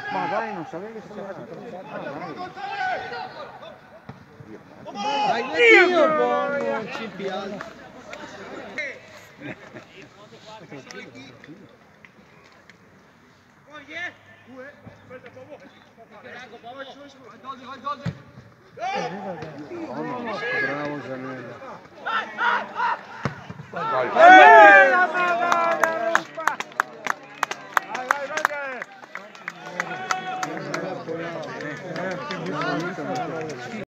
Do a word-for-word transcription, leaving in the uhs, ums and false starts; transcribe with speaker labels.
Speaker 1: Ma dai, non sapevo che stava
Speaker 2: Dai, Dio, buono, ci piace.
Speaker 1: Bravo Gianella.